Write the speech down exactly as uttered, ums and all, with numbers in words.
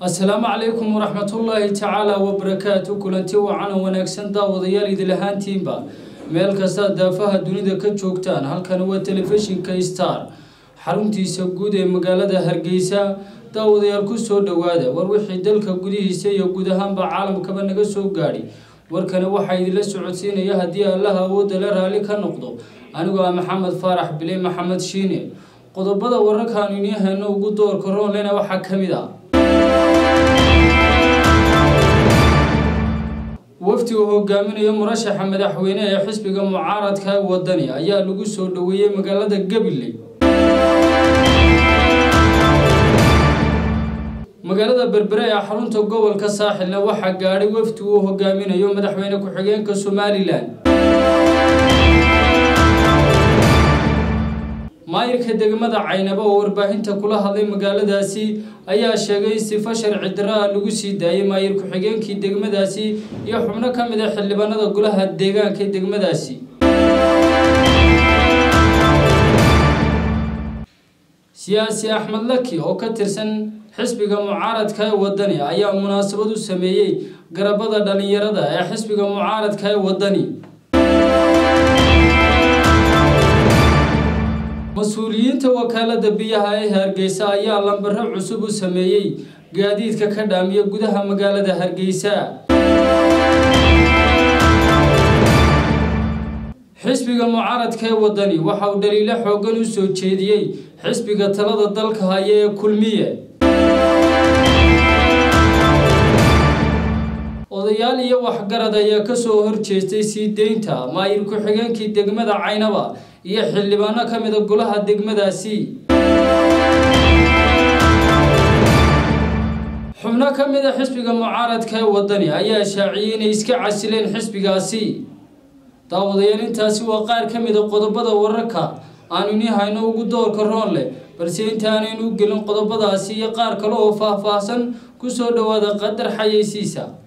السلام عليكم ورحمة الله تعالى وبركاته كلنتي وعنا ونكسن داوديال إدلهان تيمبا ميل كستا دافها دونيدا كجوجتان halkan waa telefishinka Star xaruntiisa guud ee magaalada Hargeysa daawadayaal ku soo dhawaada war wixii dalka gudihiisa iyo guud ahaanba caalamkaba naga soo gaadhay warkana waxa idin socodsiinaya hadii Allah awood la raali ka noqdo anigu ah Maxamed Faarax Bilay Maxamed Shiine qodobada wararkan inii hayno ugu door karoon leena waxa kamid ah wafti oo hogaaminaya murashaxa madaxweyne ee xisbiga mucaaradka wadani ayaa lagu soo dhaweeyay magaalada Gabiley magaalada Berbera ee xarunta gobolka Saaxilna waxa gaaray wafti oo hogaaminayo madaxweyne ku xigeenka Somaliland maayirka degmada Caynaba oo warbaahinta kula hadlay magaaladaasi ayaa sheegay sifa sharci darro lagu sii daayay maayir ku xigeenkii degmadaasi iyo xubno kamid ah xildhibaanada golaha deegaanka degmadaasi siyaasi Axmed Laki oo ka tirsan xisbiga mucaaradka wadani ayaa munaasabad u sameeyay garabada dhalinyarada ee xisbiga mucaaradka wadani مسؤولينta wakaalada biyaha ee Hargeysa ayaa lambar cusub u sameeyay gaadiidka ka dhaamiya gudaha magaalada Hargeysa xisbiga mucaaradka wadani waxa uu dhaliilo xoogan u soo jeediyay xisbiga talada dalka haya ee kulmiye odayaal iyo waxgarad ayaa ka soo horjeestay sii deynta maayir ku xigeenkii degmada Caynaba iyo xildhibaano kamid ah golaha degmadaasi xubno kamid ah xisbiga mucaaradka wadani ayaa shaaciyay inay iska casileen xisbigaasi daawadayaal intaasi waa qaar kamid ah qodobada wararka aan inii hayno ugu door karoon leh balse intaanaynu gelin qodobadaasi iyo qaar kale oo faahfaahsan ku soo dhawaada qadar xayeysiisa